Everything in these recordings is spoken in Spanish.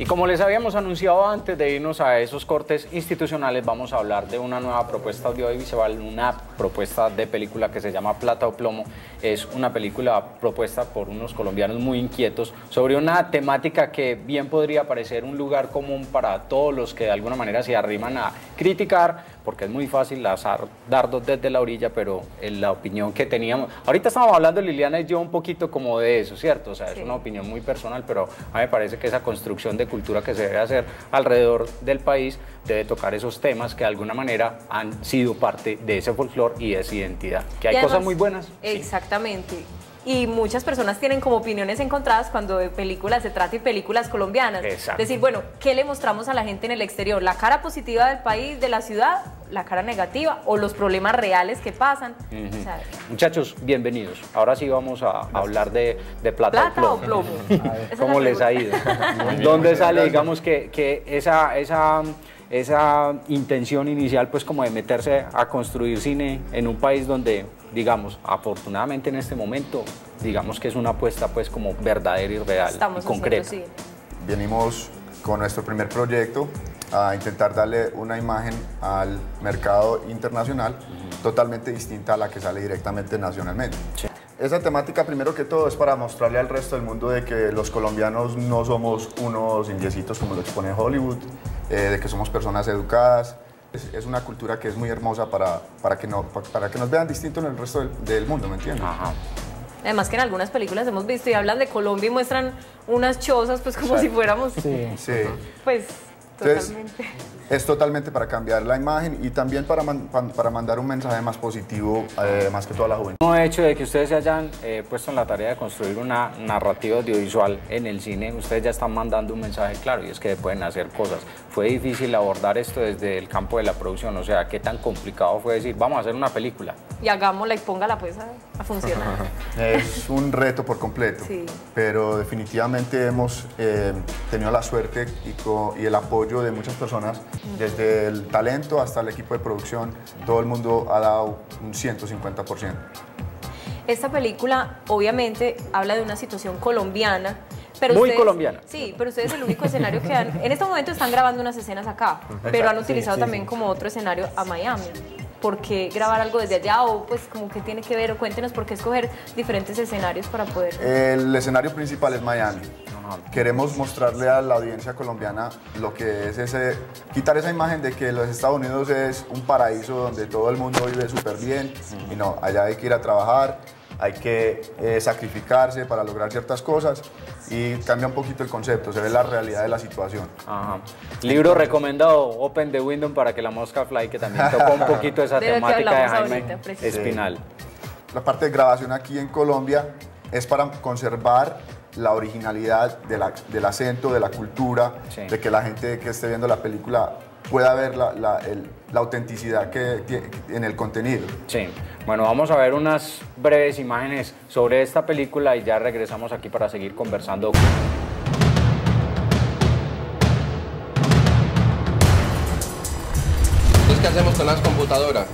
Y como les habíamos anunciado antes de irnos a esos cortes institucionales, vamos a hablar de una nueva propuesta audiovisual, una propuesta de película que se llama Plata o Plomo. Es una película propuesta por unos colombianos muy inquietos sobre una temática que bien podría parecer un lugar común para todos los que de alguna manera se arriman a criticar, porque es muy fácil lanzar dardos desde la orilla, pero en la opinión que teníamos... Ahorita estábamos hablando, Liliana y yo, un poquito como de eso, ¿cierto? O sea, es una opinión muy personal, pero a mí me parece que esa construcción de cultura que se debe hacer alrededor del país debe tocar esos temas que de alguna manera han sido parte de ese folclore y de esa identidad. Que hay cosas muy buenas. Exactamente. Sí. Y muchas personas tienen como opiniones encontradas cuando de películas se trata y películas colombianas. Exacto. Decir, bueno, ¿qué le mostramos a la gente en el exterior? ¿La cara positiva del país, de la ciudad, la cara negativa o los problemas reales que pasan? O sea, muchachos, bienvenidos. Ahora sí vamos a hablar de Plata o Plomo. ¿Cómo les ha ido? ¿Dónde sale, digamos, que esa intención inicial, pues, como de meterse a construir cine en un país donde, digamos, afortunadamente en este momento, digamos que es una apuesta, pues, como verdadera y real y concreta? Venimos con nuestro primer proyecto a intentar darle una imagen al mercado internacional totalmente distinta a la que sale directamente nacionalmente. Sí. Esa temática, primero que todo, es para mostrarle al resto del mundo de que los colombianos no somos unos indiecitos como lo expone Hollywood, de que somos personas educadas. Es una cultura que es muy hermosa para que nos vean distintos en el resto del mundo, ¿me entiendes? Ajá. Además que en algunas películas hemos visto y hablan de Colombia y muestran unas chozas, pues como si fuéramos... Sí. Pues... Entonces, totalmente. Es totalmente para cambiar la imagen y también para mandar un mensaje más positivo, más que toda la juventud. El hecho de que ustedes se hayan puesto en la tarea de construir una narrativa audiovisual en el cine, ustedes ya están mandando un mensaje claro y es que pueden hacer cosas. Fue difícil abordar esto desde el campo de la producción, o sea, ¿qué tan complicado fue decir, vamos a hacer una película? Y hagámosla y póngala pues a funcionar. Es un reto por completo, pero definitivamente hemos tenido la suerte y el apoyo de muchas personas, desde el talento hasta el equipo de producción. Todo el mundo ha dado un 150%. Esta película obviamente habla de una situación colombiana, pero muy ustedes, colombiana. Sí, pero ustedes el único escenario que han... En este momento están grabando unas escenas acá, pero han utilizado también como otro escenario a Miami. ¿Por qué grabar algo desde allá? O pues como que tiene que ver, o cuéntenos por qué escoger diferentes escenarios para poder... El escenario principal es Miami. Queremos mostrarle a la audiencia colombiana lo que es quitar esa imagen de que los Estados Unidos es un paraíso donde todo el mundo vive súper bien. Y no, allá hay que ir a trabajar, hay que sacrificarse para lograr ciertas cosas y cambia un poquito el concepto, se ve la realidad de la situación. Ajá. Libro recomendado, Open the Window para que la mosca fly, que también tocó un poquito esa temática de Jaime Espinal. La parte de grabación aquí en Colombia es para conservar la originalidad del acento, de la cultura, de que la gente que esté viendo la película pueda ver la autenticidad que tiene en el contenido. Sí, bueno, vamos a ver unas breves imágenes sobre esta película y ya regresamos aquí para seguir conversando. Entonces, ¿qué hacemos con las computadoras?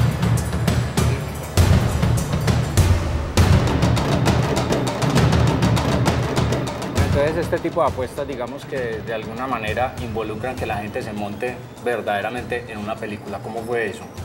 Entonces este tipo de apuestas, digamos que de alguna manera involucran que la gente se monte verdaderamente en una película. ¿Cómo fue eso?